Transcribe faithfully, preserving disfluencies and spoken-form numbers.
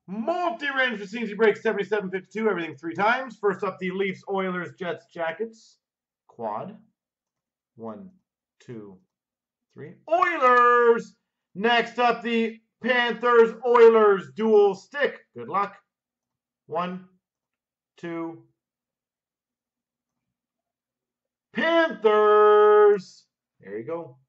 Multi-range for C and C break seventy-seven fifty-two, everything three times. First up, the Leafs, Oilers, Jets, Jackets. Quad. One, two, three. Oilers! Next up, the Panthers, Oilers, dual stick. Good luck. One, two. Panthers! There you go.